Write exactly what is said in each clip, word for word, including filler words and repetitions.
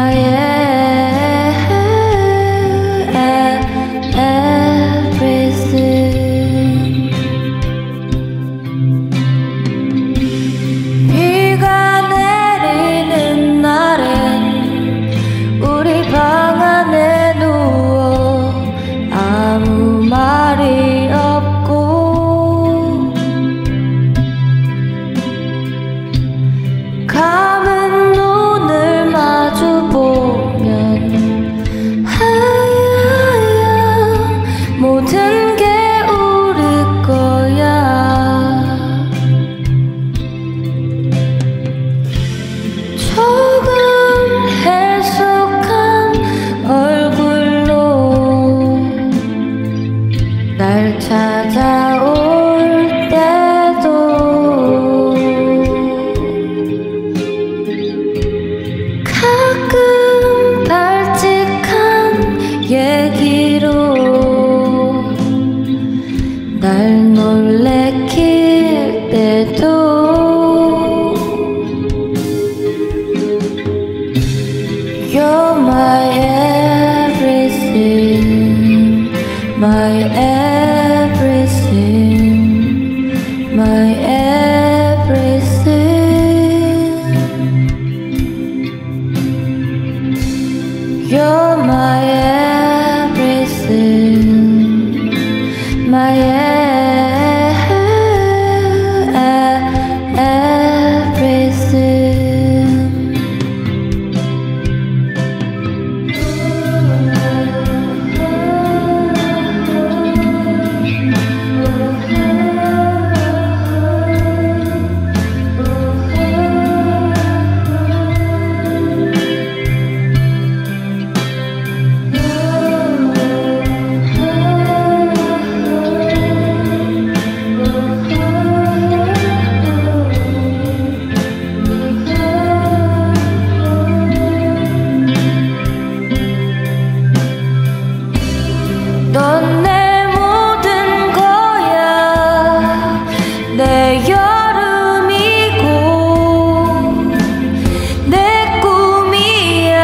my everything. 비가 내리는 날엔 우리 방 안에 누워 아무 말이 없고 감은 눈을 마주 보면 하얀 모든 게 우리 거야. 조금 해석한 얼굴로 날 찾아올 때도 가끔 발칙한 얘기로 날 놀래킬 때도 You're my everything, my everything, my everything. You're my everything, my everything. 넌 내 모든 거야. 내 여름이고 내 꿈이야.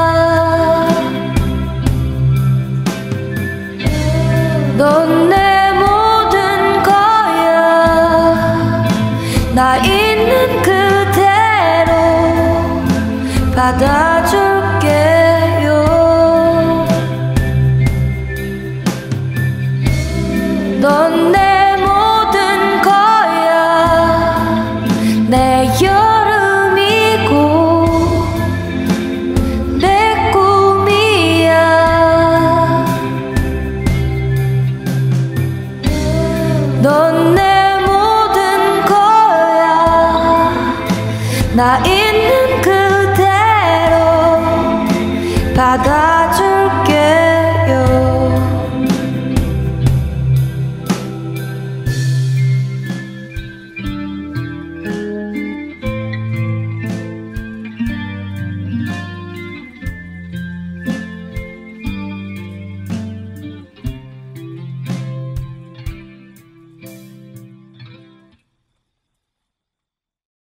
넌 내 모든 거야. 나 있는 그대로 받아줄게요. 넌 내 모든 거야. 내 여름이고 내 꿈이야. 넌 내 모든 거야. 나 있는 그대로 받아